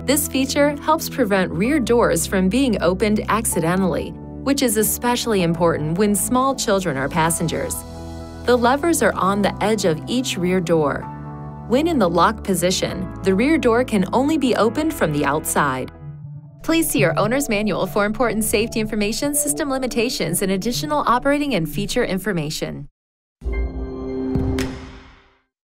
This feature helps prevent rear doors from being opened accidentally, which is especially important when small children are passengers. The levers are on the edge of each rear door. When in the lock position, the rear door can only be opened from the outside. Please see your owner's manual for important safety information, system limitations, and additional operating and feature information.